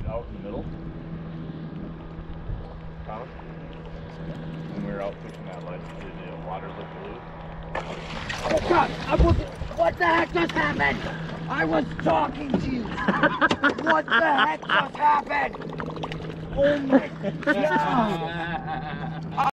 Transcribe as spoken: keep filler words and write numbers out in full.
out in the middle. Tom? When we were out fishing that ledge, did the water look blue? Oh God! I was, what the heck just happened? I was talking to you! What the heck just happened? Oh my God!